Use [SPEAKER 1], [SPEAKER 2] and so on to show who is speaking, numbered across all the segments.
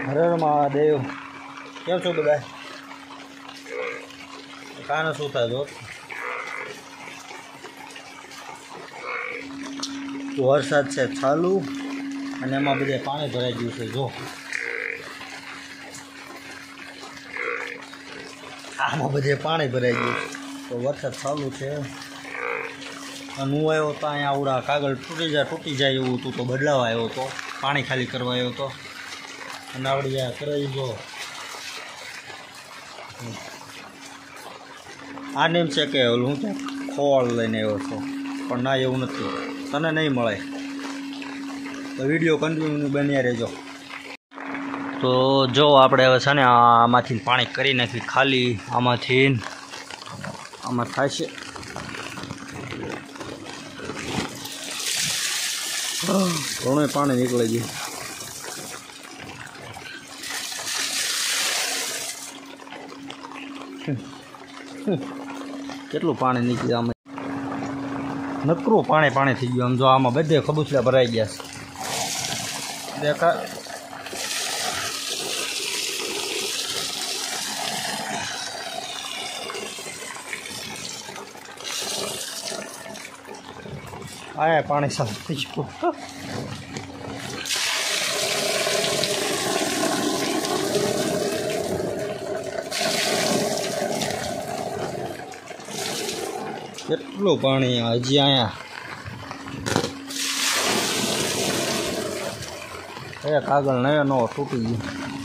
[SPEAKER 1] હર હર મહાદેવ. કેમ છો બધા? કાને શું થાય જો વરસાદ છે ચાલુ અને એમાં બધે પાણી ભરાઈ ગયું છે. જો આમાં બધે પાણી ભરાઈ ગયું તો વરસાદ ચાલુ છે. અને હું આવ્યો તો અહીંયા આવડા કાગળ તૂટી જાય એવું હતું તો બદલાવા આવ્યો હતો, પાણી ખાલી કરવા આવ્યો હતો. અને આવડી આ કરાવી જો આ નેમ છે કે હું ત્યાં ખોળ લઈને આવ્યો છું, પણ ના એવું નથી, તને નહીં મળે. તો વિડીયો કન્ટિન્યુ બન્યા રહેજો. તો જો આપણે હવે છે ને આમાંથી પાણી કરી નાખી ખાલી, આમાંથી આમાં થાય છે. ઘણું પાણી નીકળી ગયું. કેટલું પાણી નીકળ્યું આમાં, નકરું પાણી થઈ ગયું. આમ જો આમાં બધે ખબૂચલા ભરાઈ ગયા છે. દેખા આ પાણી સાફ થઈ ગયું. કેટલું પાણી હજી અહીંયા કાગળ નયો નવો તૂટી ગયો.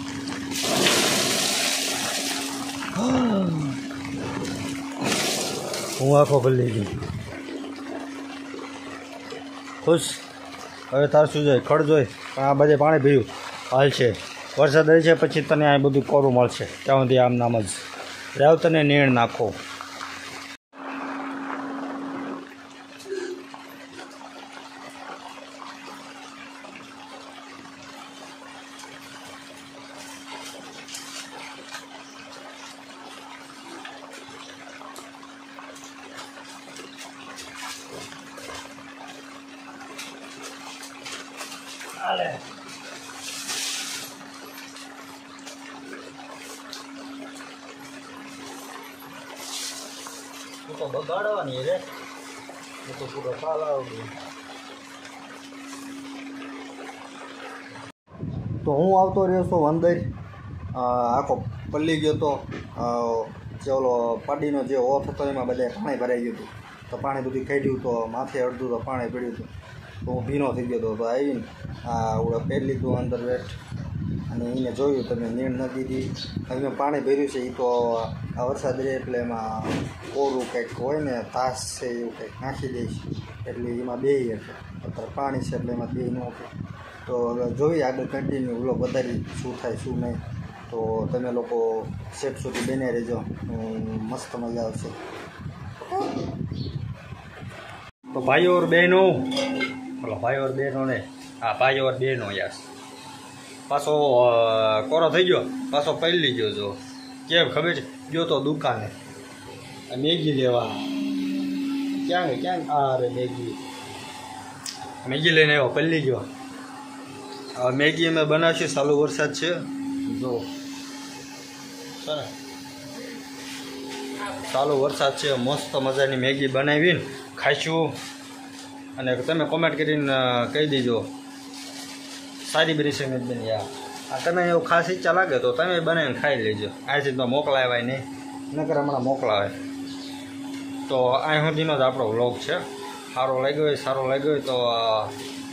[SPEAKER 1] હું આખો ભલી ગઈ. ખુશ. હવે તાર શું જોઈએ? ખડ જોઈ પણ આ બધે પાણી ભર્યું હાલ છે. વરસાદ રહે છે પછી તને આ બધું કોરું મળશે. ત્યાં સુધી આમ નામ જ રાવ તને નીણ નાખો. તો બગાડવાની રે, તો પૂરો સાલ આવડે. તો હું આવતો રહ્યો છું અંદર. આખો પલ્લી ગયો તો જે ઓલો પાડીનો જે ઓફ હતો એમાં બધે પાણી ભરાઈ ગયું હતું. તો પાણી બધું કાઢ્યું તો માથે અડધું તો પાણી પડ્યું હતું. તો હું ભીનો થઈ ગયો હતો. તો આવીને ઓળા પહેરી લીધું અંદર વેઠ અને એને જોયું તમે નીણ ન દીધી. એમાં પાણી ભર્યું છે. એ તો આ વરસાદ રહે એટલે એમાં કોરું કંઈક હોય ને તાસ છે એવું કંઈક નાખી દઈશ એટલે એમાં બેહી હશે. અત્યારે પાણી છે એટલે એમાં બે ન હતું. તો હવે જોઈએ આગળ કન્ટિન્યુ વ્લોગ વધારી શું થાય શું નહીં. તો તમે લોકો સેટ સુધી બન્યા રહેજો, મસ્ત મજા આવશે. તો ભાઈઓ ઓર બહેનો, બોલો ભાઈઓ ઓર બહેનો ને, હા ભાઈઓ ઓર બહેનો યાર. પાછો કોરો થઈ ગયો, પાછો પહેલી ગયો. જો કેમ ખબર છે, ગયો તો દુકાને મેગી લેવા. ક્યાં અરે મેગી લઈને આવ્યો, પહેલી ગયો. હવે મેગી અમે બનાવશે. ચાલુ વરસાદ છે જો સર, ચાલુ વરસાદ છે. મસ્ત મજાની મેગી બનાવીને ખાઈશું. અને તમે કોમેન્ટ કરીને કહી દેજો સારી બની છે મેં બની. યાર તમે એવું ખાસ ઈચ્છા લાગે તો તમે બનાવીને ખાઈ લેજો. અહીંથી તો મોકલાવાય નહીં, નકર હમણાં મોકલાવે. તો અહીં સુધીનો જ આપણો વ્લોગ છે. સારો લાગ્યો હોય તો